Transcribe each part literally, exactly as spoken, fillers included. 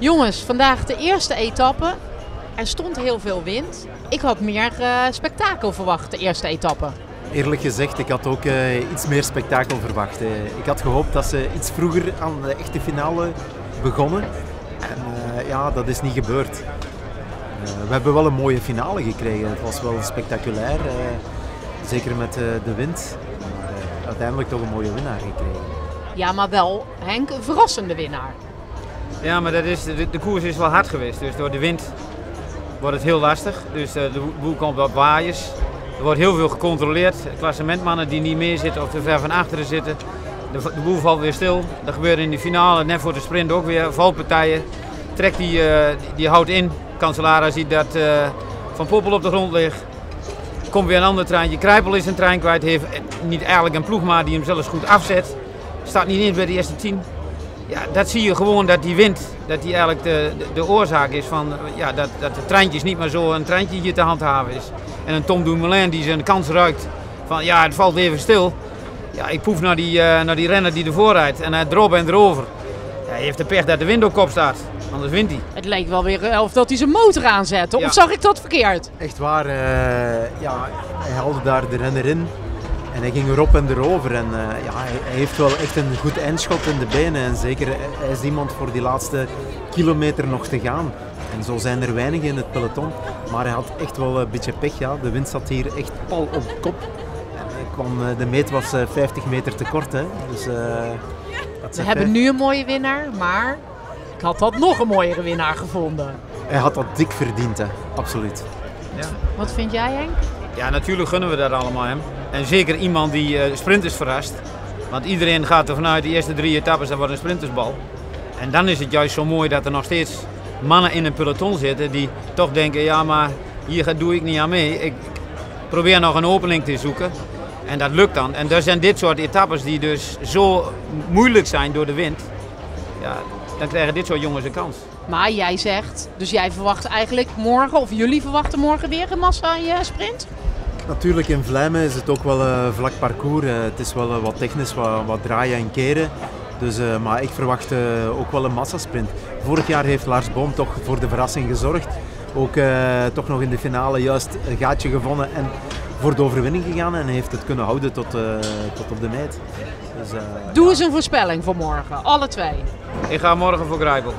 Jongens, vandaag de eerste etappe. Er stond heel veel wind. Ik had meer uh, spektakel verwacht, de eerste etappe. Eerlijk gezegd, ik had ook uh, iets meer spektakel verwacht. Uh, ik had gehoopt dat ze iets vroeger aan de echte finale begonnen. En uh, ja, dat is niet gebeurd. Uh, we hebben wel een mooie finale gekregen. Het was wel spectaculair, uh, zeker met uh, de wind. Maar uh, uiteindelijk toch een mooie winnaar gekregen. Ja, maar wel, Henk, een verrassende winnaar. Ja, maar dat is, de, de koers is wel hard geweest. Dus door de wind wordt het heel lastig. Dus uh, de boel komt op waaiers. Er wordt heel veel gecontroleerd. Klassementmannen die niet meer zitten of te ver van achteren zitten. De, de boel valt weer stil. Dat gebeurt in de finale, net voor de sprint ook weer. Valpartijen. Trekt die, uh, die, die houdt in. Cancellara ziet dat uh, Van Poppel op de grond ligt. Komt weer een ander treintje. Kruipel is een trein kwijt. Heeft niet eigenlijk een ploegmaat die hem zelfs goed afzet. Staat niet in bij de eerste tien. Ja, dat zie je gewoon dat die wind, dat die eigenlijk de, de, de oorzaak is van ja, dat, dat de treintjes niet meer zo een treintje hier te handhaven is. En een Tom Dumoulin die zijn kans ruikt van ja, het valt even stil. Ja, ik poef naar die, uh, naar die renner die ervoor rijdt en hij erop en erover. Ja, hij heeft de pech dat de wind op kop staat, anders wint hij. Het leek wel weer of dat hij zijn motor aanzette, ja. Of zag ik dat verkeerd? Echt waar, uh, ja, hij haalde daar de renner in. En hij ging erop en erover en uh, ja, hij heeft wel echt een goed eindschot in de benen en zeker hij is iemand voor die laatste kilometer nog te gaan. En zo zijn er weinig in het peloton, maar hij had echt wel een beetje pech. Ja. De wind zat hier echt pal op de kop. En hij kwam, de meet was vijftig meter te kort. Hè. Dus, uh, We hebben nu een mooie winnaar, maar ik had dat nog een mooiere winnaar gevonden. Hij had dat dik verdiend, hè. Absoluut. Ja. Wat vind jij, Henk? Ja, natuurlijk gunnen we dat allemaal hem. En zeker iemand die uh, sprinters verrast. Want iedereen gaat er vanuit de eerste drie etappes, dat wordt een sprintersbal. En dan is het juist zo mooi dat er nog steeds mannen in een peloton zitten die toch denken, ja maar hier doe ik niet aan mee. Ik probeer nog een opening te zoeken. En dat lukt dan. En er zijn dit soort etappes die dus zo moeilijk zijn door de wind. Ja, dan krijgen dit soort jongens een kans. Maar jij zegt, dus jij verwacht eigenlijk morgen, of jullie verwachten morgen weer een massa-sprint? Natuurlijk, in Vlijmen is het ook wel een vlak parcours. Het is wel wat technisch, wat, wat draaien en keren. Dus, uh, maar ik verwacht uh, ook wel een massasprint. Vorig jaar heeft Lars Boom toch voor de verrassing gezorgd. Ook uh, toch nog in de finale juist een gaatje gevonden en voor de overwinning gegaan. En heeft het kunnen houden tot, uh, tot op de meet. Dus, uh, Doe ja. eens een voorspelling voor morgen, alle twee. Ik ga morgen voor Kruipel.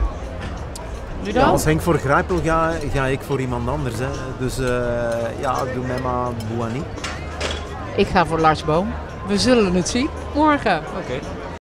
Ja, als Henk voor Kruipel ga, ga ik voor iemand anders. Hè. Dus uh, ja, doe mij maar Bouhanni. Ik ga voor Lars Boom. We zullen het zien morgen. Oké. Okay.